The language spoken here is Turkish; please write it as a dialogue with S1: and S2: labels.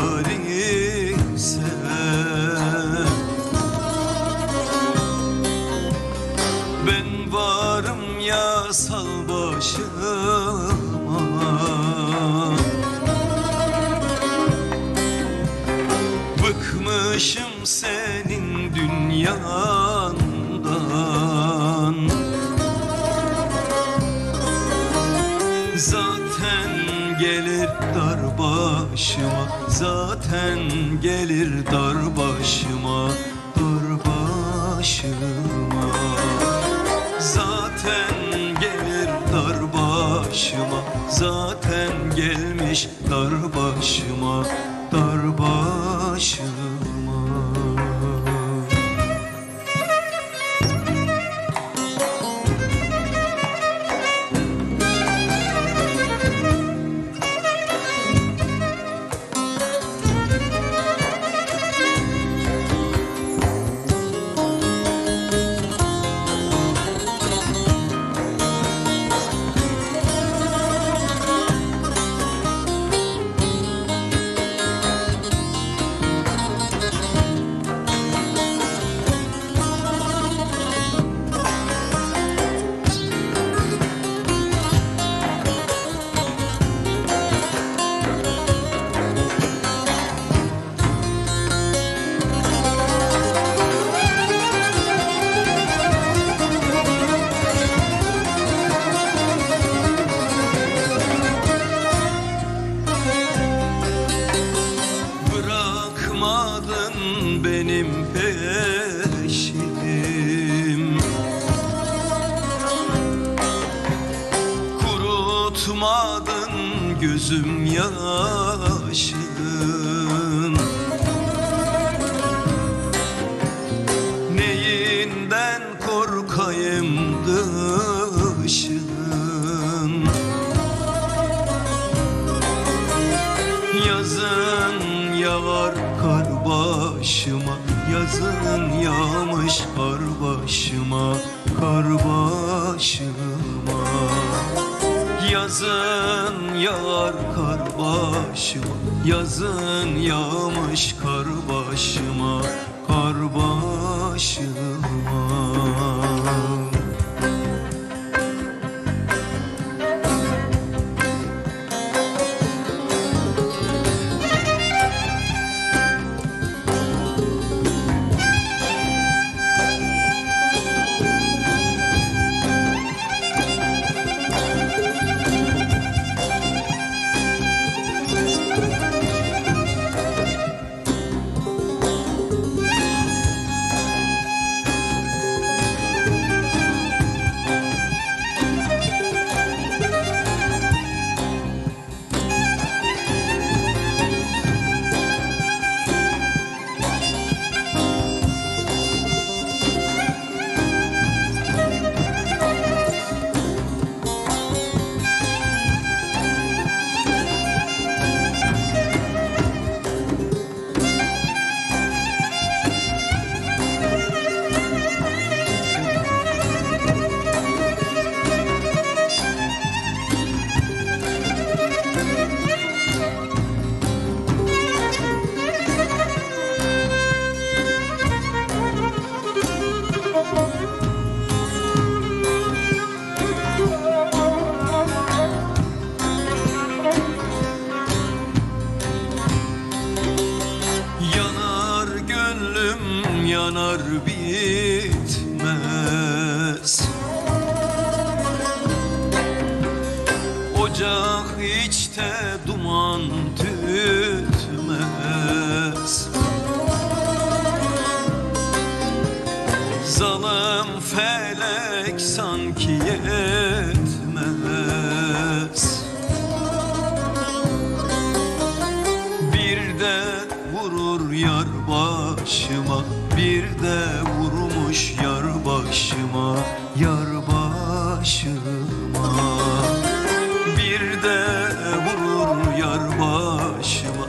S1: ise ben varım ya sal başıma. Bıkmışım senin dünyandan, zaten gelir dar başıma, zaten gelir dar başıma, dar başıma. Zaten gelir dar başıma, zaten gelmiş dar başıma, dar başıma. Bırakmadın benim peşim, kurutmadın gözüm yaşın. Neyinden korkayım dışın, yazın yağar kar başıma, yazın yağmış kar başıma, kar başıma. Yazın yağar kar başıma, yazın yağmış kar başıma, kar başıma. Yanar bitmez, ocak içte duman tütmez. Zalim felek sanki yetmez, bir de vurur yar başıma, bir de vurmuş yar başıma, yar başıma. Bir de vurur yar başıma,